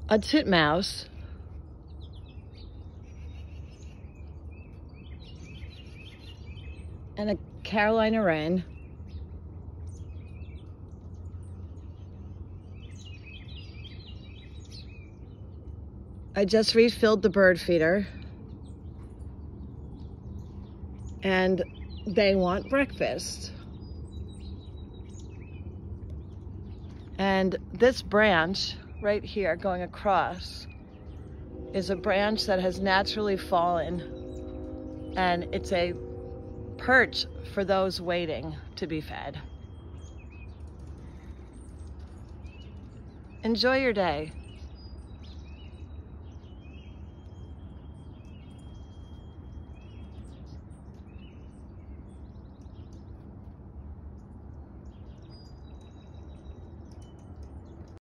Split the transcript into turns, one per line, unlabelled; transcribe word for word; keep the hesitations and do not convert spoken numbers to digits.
a titmouse, and a Carolina wren. I just refilled the bird feeder, and they want breakfast. And this branch right here going across is a branch that has naturally fallen, and it's a perch for those waiting to be fed. Enjoy your day.